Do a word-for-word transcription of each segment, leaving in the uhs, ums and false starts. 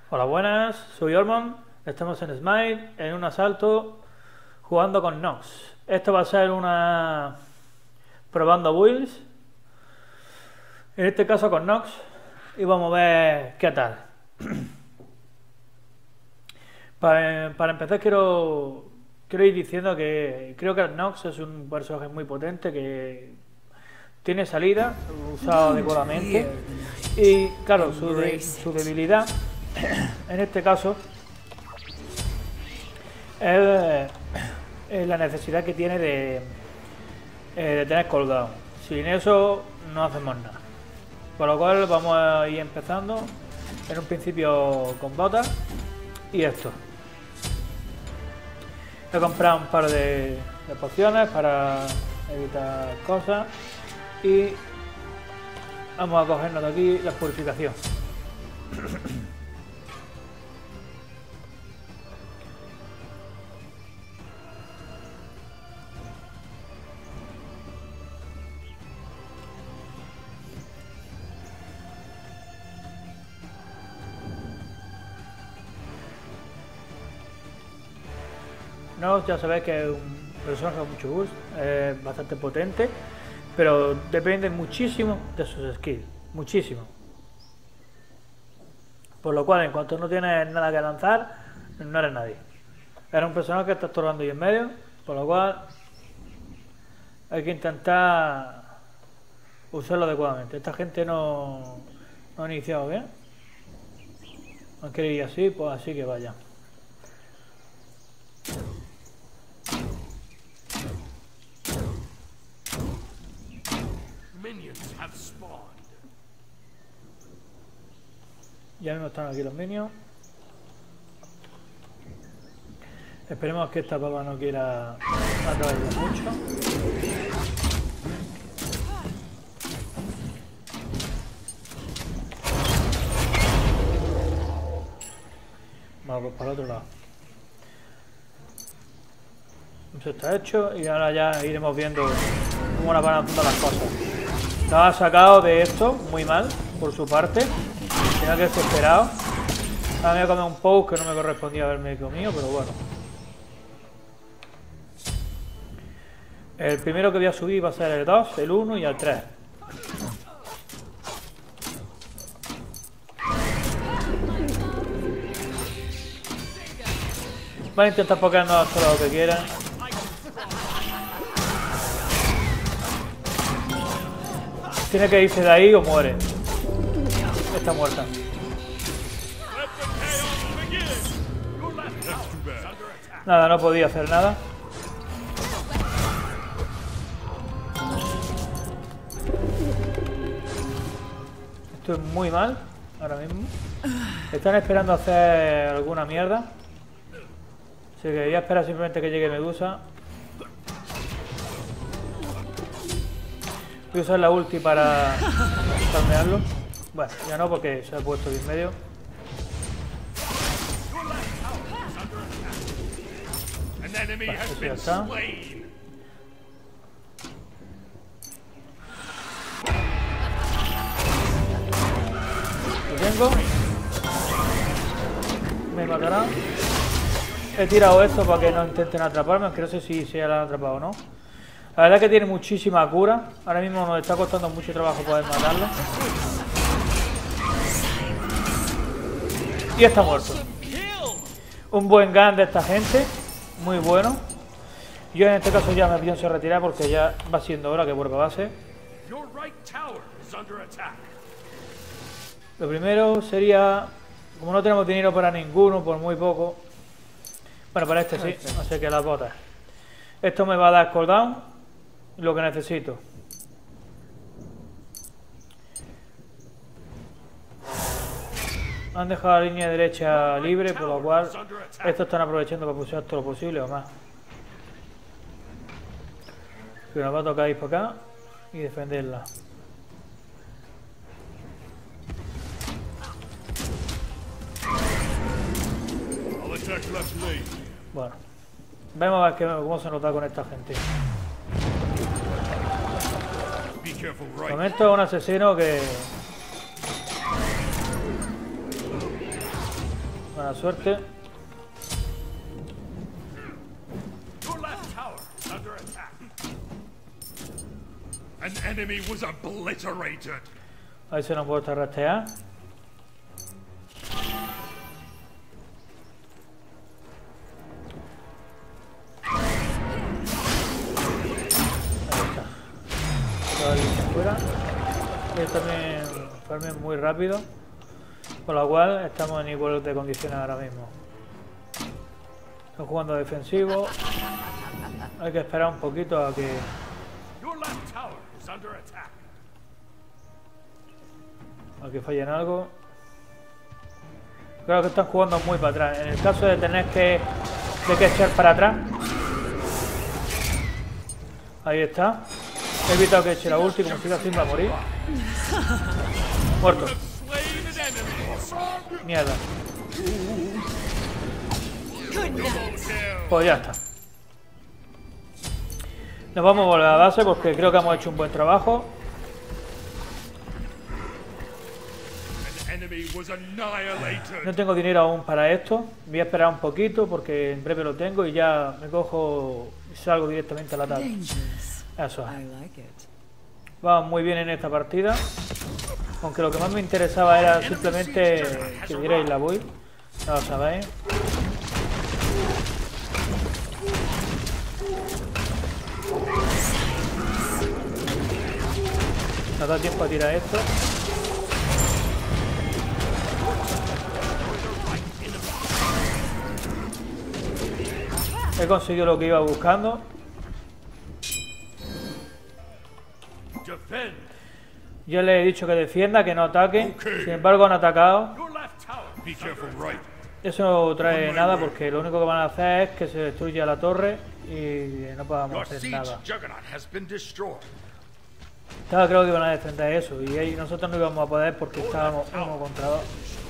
Hola, buenas, soy Ormond, estamos en Smite, en un asalto, jugando con Nox. Esto va a ser una... probando builds, en este caso con Nox, y vamos a ver qué tal. para, para empezar quiero, quiero ir diciendo que creo que Nox es un personaje muy potente, que tiene salida, usado adecuadamente, y claro, su, de, su debilidad en este caso es, es la necesidad que tiene de, eh, de tener colgado. Sin eso no hacemos nada, por lo cual vamos a ir empezando en un principio con botas y esto. He comprado un par de, de pociones para evitar cosas y vamos a cogernos de aquí la purificación. No, ya sabéis que es un personaje con mucho boost, es bastante potente, pero depende muchísimo de sus skills, muchísimo. Por lo cual, en cuanto no tienes nada que lanzar, no eres nadie. Eres un personaje que está estorbando ahí en medio, por lo cual hay que intentar usarlo adecuadamente. Esta gente no, no ha iniciado bien, no quiere ir así, pues así que vaya. Ya mismo están aquí los minions. Esperemos que esta papa no quiera atraerlo mucho. Vamos pues para el otro lado. Eso está hecho y ahora ya iremos viendo cómo nos van haciendo las cosas. Nos ha sacado de esto muy mal por su parte. Tenía que ser esperado. Ahora me voy a comer un poke que no me correspondía haberme comido, pero bueno. El primero que voy a subir va a ser el dos, el uno y el tres. Van a intentar pokearnos todo lo que quieran. Tiene que irse de ahí o muere. Está muerta. Nada, no podía hacer nada. Estoy muy mal ahora mismo. Están esperando hacer alguna mierda. Así que voy a esperar simplemente que llegue Medusa. Voy a usar la ulti para farmearlo. Bueno, ya no porque se ha puesto bien medio. Vale, eso ya está. Lo tengo. Me matará. He tirado esto para que no intenten atraparme, aunque no sé si se la han atrapado o no. La verdad es que tiene muchísima cura. Ahora mismo nos está costando mucho trabajo poder matarlo. Y está muerto. Un buen gun de esta gente. Muy bueno. Yo en este caso ya me pienso retirar porque ya va siendo hora que vuelva a base. Lo primero sería, como no tenemos dinero para ninguno, por muy poco. Bueno, para este sí, no sé qué las botas. Esto me va a dar cooldown, lo que necesito. Han dejado la línea derecha libre, por lo cual estos están aprovechando para pushear todo lo posible o más. Pero nos va a tocar ir para acá y defenderla. Bueno, vemos a ver qué, cómo se nos da con esta gente. De momento es un asesino que Buena suerte. An enemy was obliterated. A ver si nos vuelve a rastrear. Fuera. Ellos también farmen muy rápido, por lo cual estamos en igual de condiciones ahora mismo. Están jugando defensivo. Hay que esperar un poquito a que a que fallen algo. Creo que están jugando muy para atrás. En el caso de tener que de que echar para atrás, ahí está. He evitado que eche la ulti, como siga así va a morir. Muerto. Mierda. Pues ya está. Nos vamos a volver a base porque creo que hemos hecho un buen trabajo. No tengo dinero aún para esto. Voy a esperar un poquito porque en breve lo tengo y ya me cojo y salgo directamente a la tabla. Eso es. Vamos muy bien en esta partida. Aunque lo que más me interesaba era simplemente que dierais la build. Ya lo sabéis. Nos da tiempo a tirar esto. He conseguido lo que iba buscando. Yo le he dicho que defienda, que no ataque. Sin embargo han atacado. Eso no trae nada porque lo único que van a hacer es que se destruya la torre y no podamos hacer nada. Estaba creo que iban a defender eso y ahí nosotros no íbamos a poder porque estábamos uno contra dos.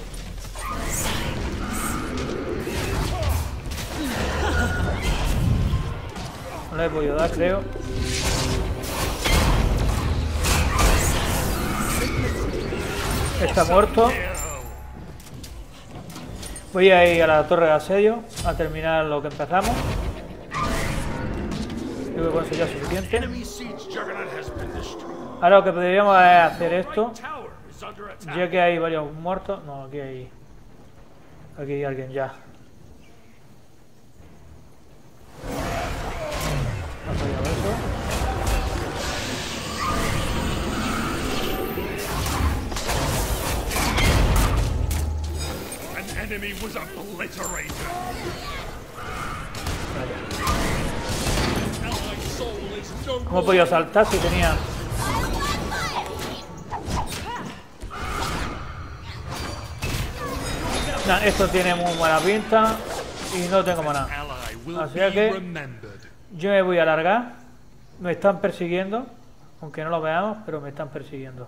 No le he podido dar, creo. Está muerto. Voy a ir a la torre de asedio a terminar lo que empezamos. Creo que con eso ya es suficiente. Ahora lo que podríamos es hacer esto. Ya que hay varios muertos. No, aquí hay. Aquí hay alguien ya. Ha fallado eso. Enemy was obliterated. ¿Cómo he podido saltar si tenía? Nah, esto tiene muy buena pinta y no tengo maná. Así que yo me voy a alargar. Me están persiguiendo, aunque no lo veamos, pero me están persiguiendo.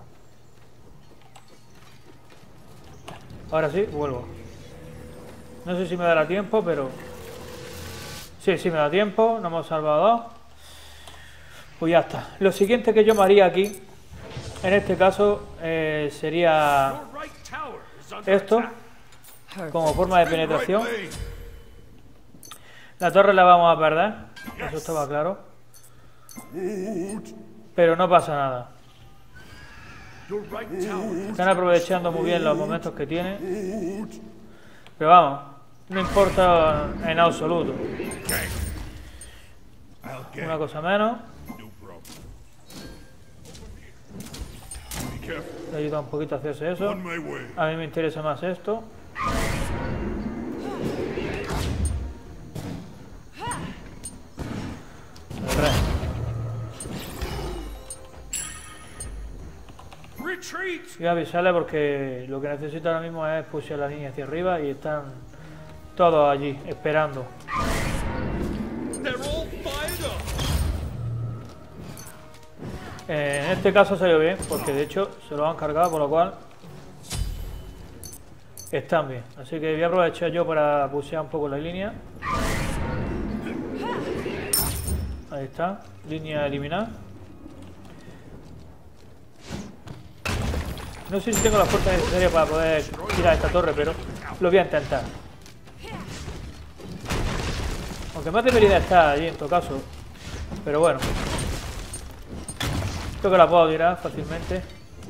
Ahora sí, vuelvo. No sé si me dará tiempo, pero... Sí, sí me da tiempo. Nos hemos salvado dos. Pues ya está. Lo siguiente que yo me haría aquí, en este caso, eh, sería esto, como forma de penetración. La torre la vamos a perder, eso estaba claro. Pero no pasa nada. Están aprovechando muy bien los momentos que tienen. Pero vamos, no importa en absoluto. Una cosa menos. Le ayuda un poquito a hacerse eso. A mí me interesa más esto. Voy a avisarle porque lo que necesito ahora mismo es pushear la línea hacia arriba y están todos allí esperando. En este caso salió bien porque de hecho se lo han cargado, por lo cual están bien. Así que voy a aprovechar yo para pushear un poco la línea. Ahí está, línea eliminada. No sé si tengo la fuerza necesaria para poder tirar esta torre, pero lo voy a intentar. Aunque más debería estar allí en todo caso. Pero bueno. Creo que la puedo tirar fácilmente.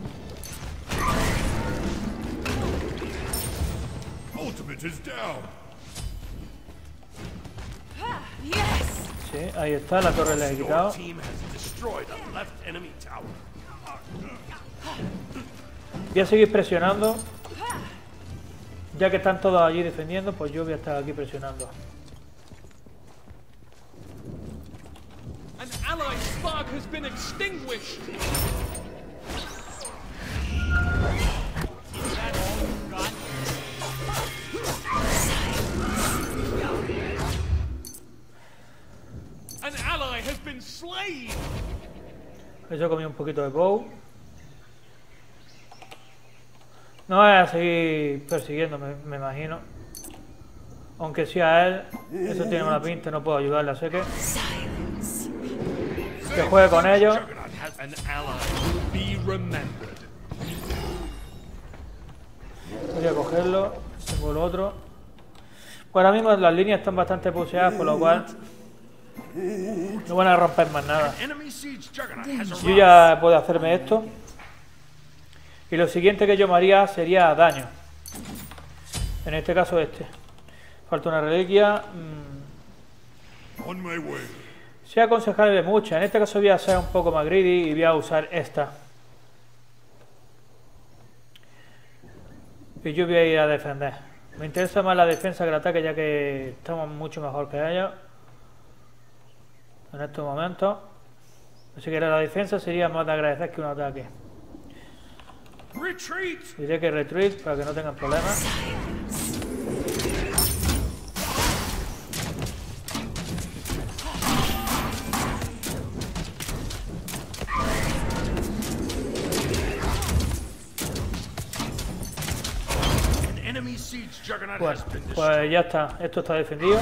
Ultimate is down. Sí, ahí está, la torre le he quitado. Your team has destroyed a left enemy tower. Voy a seguir presionando. Ya que están todos allí defendiendo, pues yo voy a estar aquí presionando. An allied spark has been extinguished. An ally has been slain. Yo comí un poquito de bow. No voy a seguir persiguiendo, me, me imagino. Aunque sea a él, eso tiene mala pinta, no puedo ayudarle, así que... Que juegue con ellos. An ally will be remembered. Voy a cogerlo, tengo el otro. Pues ahora mismo las líneas están bastante puseadas, por lo cual... No van a romper más nada. Enemy siege juggernaut has Yo arrived. ya puedo hacerme esto. Y lo siguiente que yo me haría sería daño. En este caso este. Falta una reliquia. Mm, On my way. sea aconsejable mucha. En este caso voy a ser un poco más greedy y voy a usar esta. Y yo voy a ir a defender. Me interesa más la defensa que el ataque, ya que estamos mucho mejor que ellos en estos momentos. Así que la defensa sería más de agradecer que un ataque. Retreat. Diré que retreat para que no tengan problemas. An enemy siege juggernaut Bueno, has been destroyed. pues ya está. Esto está defendido.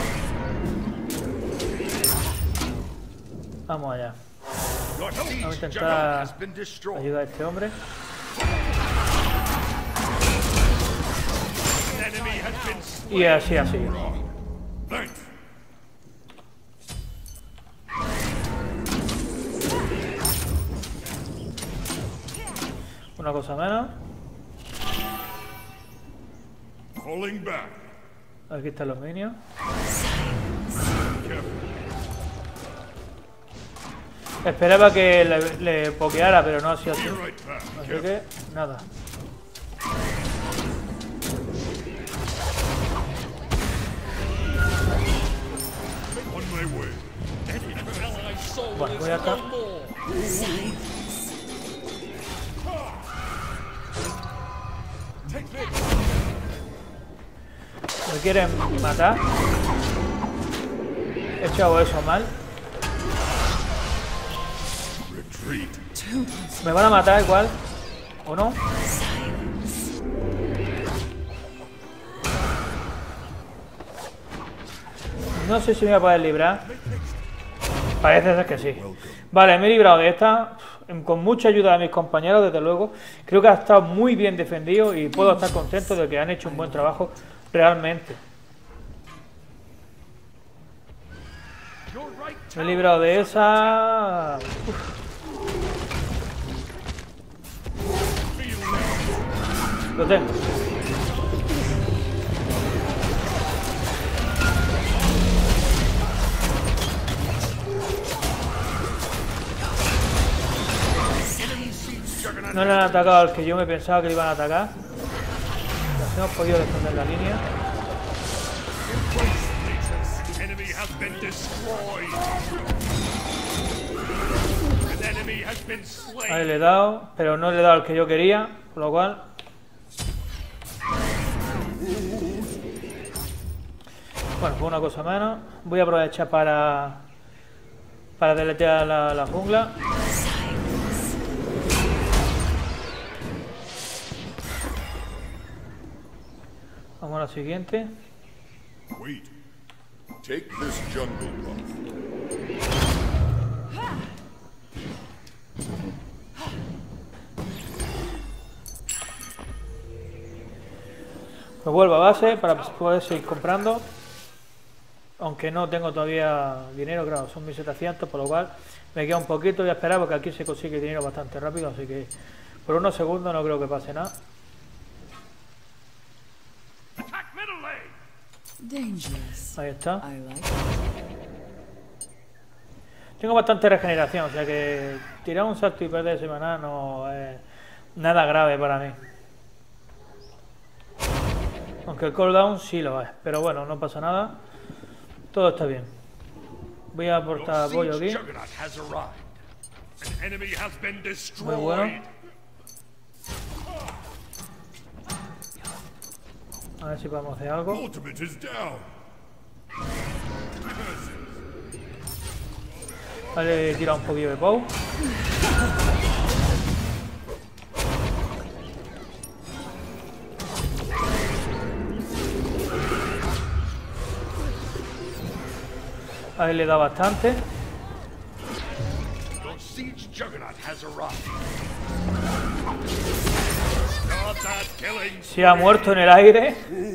Vamos allá. Your siege Vamos a intentar juggernaut has been destroyed. ayudar a este hombre. An enemy has been slain. Y así, así. Thanks. Una cosa menos. Falling back. Aquí están los minions. Careful. Esperaba que le, le pokeara, pero no ha sido así. Be right back. Así Careful. que, nada. On my way. An allied soul Bueno, is voy acá. no more. Take this. Me quieren matar. He echado eso mal. Retreat. Me van a matar igual. ¿O no? No sé si me voy a poder librar. Parece ser que sí. Vale, me he librado de esta. Con mucha ayuda de mis compañeros, desde luego. Creo que ha estado muy bien defendido y puedo estar contento de que han hecho un buen trabajo realmente. Your right Me he librado de esa. Uf, lo tengo. enemy siege juggernaut. No le han atacado al que yo me pensaba que le iban a atacar. Nos hemos podido defender la línea. Enemy has been destroyed. An enemy has been slain. Ahí le he dado, pero no le he dado al que yo quería, por lo cual... Bueno, pues una cosa menos. Voy a aprovechar para... Para deletear la, la jungla. Vamos a la siguiente. Wait. Take this jungle buff. Me vuelvo a base para poder seguir comprando. Aunque no tengo todavía dinero, claro, son mil setecientos, por lo cual me queda un poquito. Voy a esperar porque aquí se consigue dinero bastante rápido, así que por unos segundos no creo que pase nada. Attack middle lane. Dangerous. Ahí está. I like it. Tengo bastante regeneración, o sea que tirar un salto y perder semana no es nada grave para mí. Aunque el cooldown sí lo es, pero bueno, no pasa nada. Todo está bien. Voy a aportar Your apoyo siege aquí. juggernaut has arrived. An enemy has been Muy destroyed. bueno. A ver si podemos hacer algo. Ultimate is down. Vale, he tirado un poquillo de Pow. Ahí le da bastante. Your siege juggernaut has arrived. Start that killing. Se ha muerto en el aire.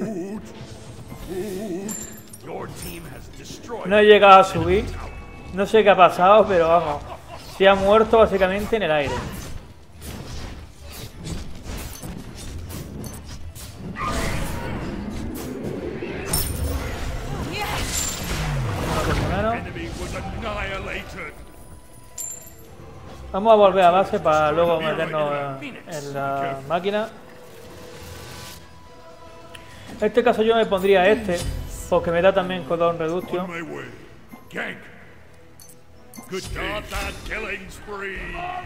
Your team has destroyed. No he llegado a subir. No sé qué ha pasado, pero vamos. Se ha muerto básicamente en el aire. Enemy was annihilated. Vamos a volver a base para luego meternos en la máquina. En este caso yo me pondría este, porque me da también cooldown On reduction. my way. Gank. Good day. Start that killing spree.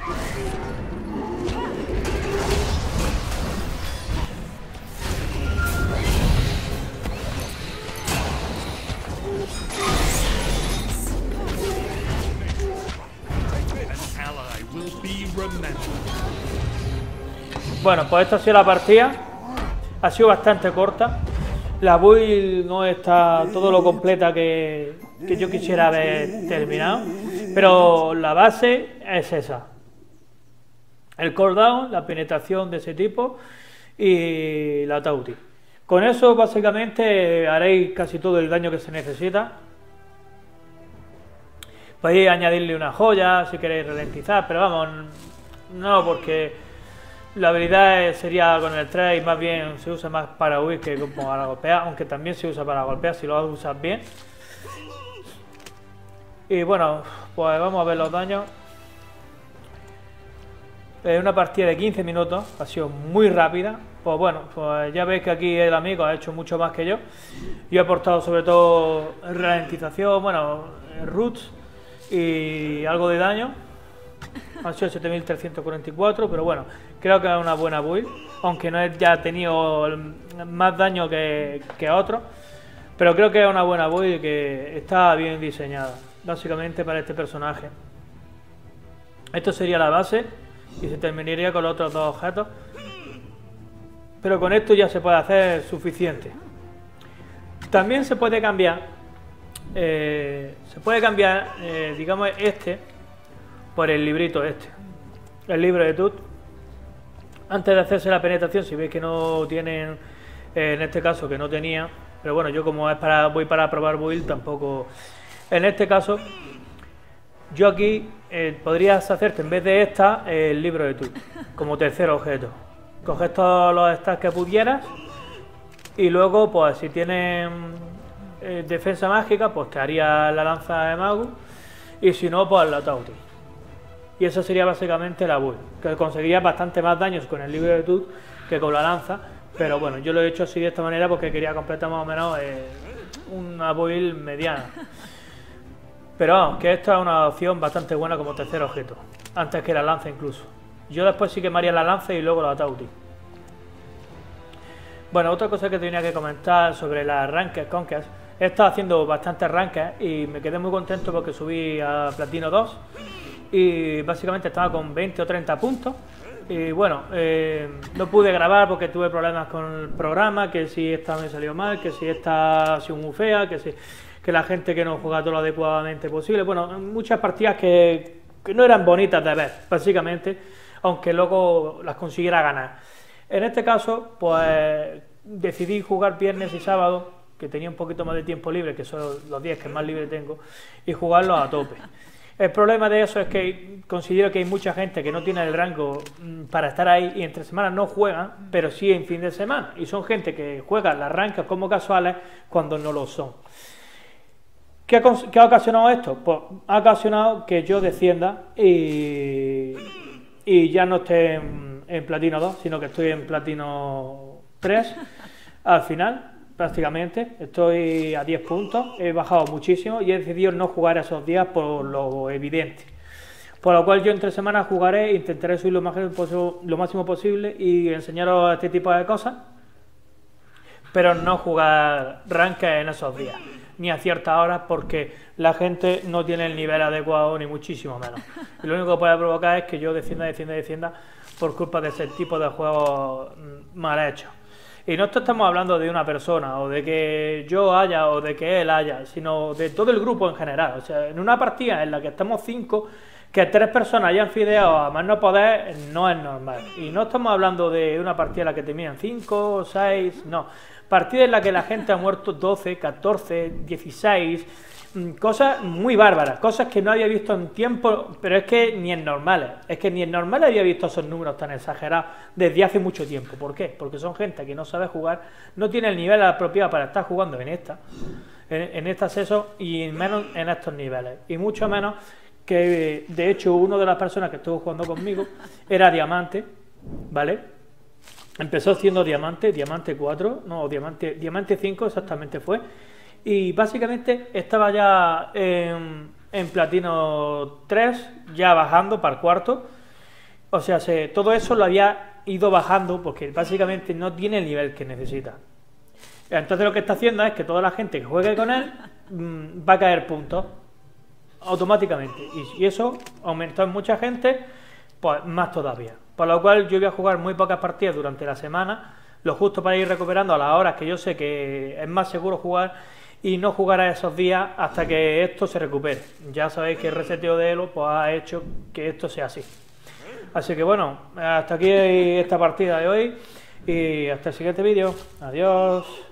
An ally will be remembered. Bueno, pues esta ha sido la partida. Ha sido bastante corta. La build no está todo lo completa que, que yo quisiera haber terminado. Pero la base es esa. El cooldown, la penetración de ese tipo y la Tauti. Con eso básicamente haréis casi todo el daño que se necesita. Podéis añadirle una joya si queréis ralentizar, pero vamos, no, porque la habilidad sería con el tres y más bien se usa más para huir que para golpear, aunque también se usa para golpear si lo usas bien. Y bueno, pues vamos a ver los daños. Es una partida de quince minutos, ha sido muy rápida. Pues bueno, pues ya veis que aquí el amigo ha hecho mucho más que yo. Yo he aportado sobre todo ralentización, bueno, roots y algo de daño. Han sido siete mil trescientos cuarenta y cuatro, pero bueno, creo que es una buena build, aunque no he ya tenido más daño que, que otros, pero creo que es una buena build y que está bien diseñada, básicamente para este personaje. Esto sería la base y se terminaría con los otros dos objetos, pero con esto ya se puede hacer suficiente. También se puede cambiar, eh, se puede cambiar, eh, digamos, este por el librito este, el libro de Tut. Antes de hacerse la penetración, si veis que no tienen, eh, en este caso que no tenía, pero bueno, yo como es para voy para probar build, tampoco. En este caso, yo aquí eh, podrías hacerte en vez de esta eh, el libro de Tut como tercer objeto. Coges todos los stats que pudieras y luego, pues si tienes eh, defensa mágica, pues te haría la lanza de Magus y si no, pues la Tauti. Y eso sería básicamente la build, que conseguiría bastante más daños con el libro de Tut que con la lanza, pero bueno, yo lo he hecho así de esta manera porque quería completar más o menos eh, una build mediana. Pero vamos, que esta es una opción bastante buena como tercer objeto, antes que la lanza incluso. Yo después sí que me haría la lanza y luego la Tauti. Bueno, otra cosa que tenía que comentar sobre las Ranked Conquest. He estado haciendo bastantes Ranked y me quedé muy contento porque subí a Platino dos. Y básicamente estaba con veinte o treinta puntos y bueno, eh, no pude grabar porque tuve problemas con el programa, que si esta me salió mal, que si esta ha sido muy fea, que si que la gente que no juega todo lo adecuadamente posible, bueno, muchas partidas que, que no eran bonitas de ver, básicamente, aunque luego las consiguiera ganar. En este caso, pues decidí jugar viernes y sábado que tenía un poquito más de tiempo libre, que son los días que más libre tengo, y jugarlos a tope. El problema de eso es que considero que hay mucha gente que no tiene el rango para estar ahí y entre semanas no juegan, pero sí en fin de semana. Y son gente que juega las ranked como casuales cuando no lo son. ¿Qué ha, ¿Qué ha ocasionado esto? Pues ha ocasionado que yo descienda y, y ya no esté en, en platino dos, sino que estoy en platino tres al final. Prácticamente, estoy a diez puntos, he bajado muchísimo y he decidido no jugar esos días por lo evidente. Por lo cual yo entre semanas jugaré, intentaré subir lo máximo, lo máximo posible y enseñaros este tipo de cosas, pero no jugar ranked en esos días, ni a ciertas horas, porque la gente no tiene el nivel adecuado, ni muchísimo menos. Y lo único que puede provocar es que yo descienda, descienda, descienda por culpa de ese tipo de juegos mal hechos. Y no estamos hablando de una persona, o de que yo haya, o de que él haya, sino de todo el grupo en general. O sea, en una partida en la que estamos cinco, que tres personas hayan fideado a más no poder, no es normal. Y no estamos hablando de una partida en la que terminan cinco, seis, no. Partida en la que la gente ha muerto doce, catorce, dieciséis, cosas muy bárbaras, cosas que no había visto en tiempo, pero es que ni en normales, es que ni en normales había visto esos números tan exagerados desde hace mucho tiempo. ¿Por qué? Porque son gente que no sabe jugar, no tiene el nivel apropiado para estar jugando en esta, en, en este acceso y menos en estos niveles, y mucho menos que, de hecho, una de las personas que estuvo jugando conmigo era diamante, ¿vale? Empezó siendo diamante, diamante cuatro, no, diamante, diamante cinco exactamente fue. Y básicamente estaba ya en, en platino tres, ya bajando para el cuarto. O sea, se, todo eso lo había ido bajando porque básicamente no tiene el nivel que necesita. Entonces lo que está haciendo es que toda la gente que juegue con él mmm, va a caer puntos automáticamente. Y, y eso aumentó en mucha gente, pues más todavía. Por lo cual yo voy a jugar muy pocas partidas durante la semana, lo justo para ir recuperando a las horas que yo sé que es más seguro jugar, y no jugar a esos días hasta que esto se recupere. Ya sabéis que el reseteo de Elo pues, ha hecho que esto sea así. Así que bueno, hasta aquí esta partida de hoy y hasta el siguiente vídeo. Adiós.